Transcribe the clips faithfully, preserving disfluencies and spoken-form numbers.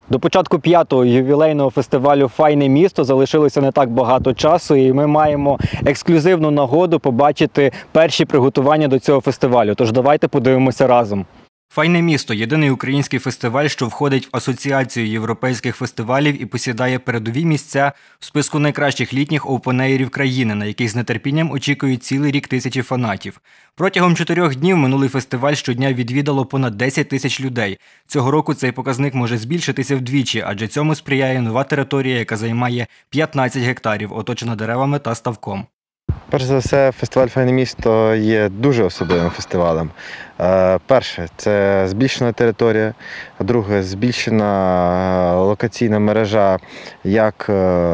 До початку п'ятого ювілейного фестивалю «Файне місто» залишилося не так багато часу, і ми маємо ексклюзивну нагоду побачити перші приготування до цього фестивалю. Тож давайте подивимося разом. «Файне місто» – єдиний український фестиваль, що входить в Асоціацію європейських фестивалів і посідає передові місця в списку найкращих літніх оупенеєрів країни, на яких з нетерпінням очікують цілий рік тисячі фанатів. Протягом чотирьох днів минулий фестиваль щодня відвідало понад десять тисяч людей. Цього року цей показник може збільшитися вдвічі, адже цьому сприяє нова територія, яка займає п'ятнадцять гектарів, оточена деревами та ставком. Перш за все, фестиваль «Файне місто» є дуже особливим фестивалем. Перше – це збільшена територія, друге – збільшена локаційна мережа як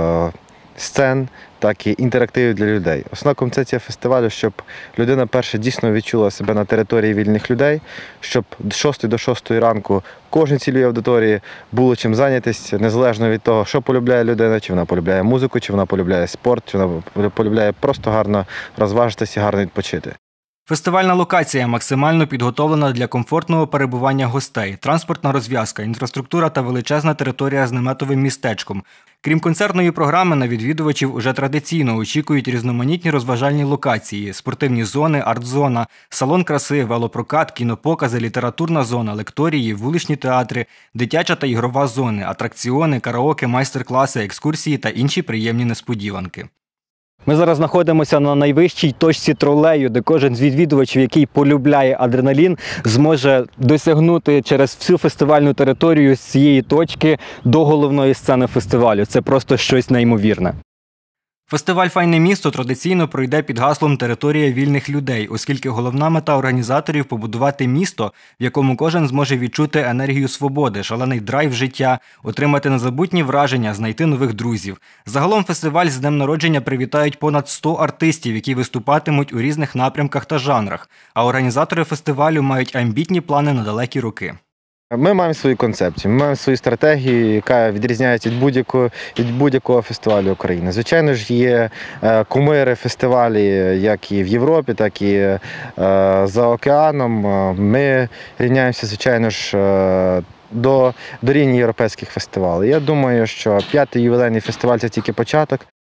сцен, так і інтерактивів для людей. Основна концепція фестивалю, щоб людина перше дійсно відчула себе на території вільних людей, щоб з шостої до шостої ранку кожній цілій аудиторії було чим зайнятися, незалежно від того, що полюбляє людина, чи вона полюбляє музику, чи вона полюбляє спорт, чи вона полюбляє просто гарно розважитися і гарно відпочити. Фестивальна локація максимально підготовлена для комфортного перебування гостей, транспортна розв'язка, інфраструктура та величезна територія з наметовим містечком. Крім концертної програми, на відвідувачів уже традиційно очікують різноманітні розважальні локації, спортивні зони, арт-зона, салон краси, велопрокат, кінопокази, літературна зона, лекторії, вуличні театри, дитяча та ігрова зони, атракціони, караоке, майстер-класи, екскурсії та інші приємні несподіванки. Ми зараз знаходимося на найвищій точці тролею, де кожен з відвідувачів, який полюбляє адреналін, зможе досягнути через всю фестивальну територію з цієї точки до головної сцени фестивалю. Це просто щось неймовірне. Фестиваль «Файне місто» традиційно пройде під гаслом «Територія вільних людей», оскільки головна мета організаторів – побудувати місто, в якому кожен зможе відчути енергію свободи, шалений драйв життя, отримати незабутні враження, знайти нових друзів. Загалом фестиваль з днем народження привітають понад сто артистів, які виступатимуть у різних напрямках та жанрах. А організатори фестивалю мають амбітні плани на далекі роки. Ми маємо свою концепцію, ми маємо свою стратегію, яка відрізняється від будь-якого, від будь-якого фестивалю України. Звичайно ж, є кумири фестивалі як і в Європі, так і за океаном. Ми рівняємося, звичайно ж, до, до рівня європейських фестивалів. Я думаю, що п'ятий ювілейний фестиваль – це тільки початок.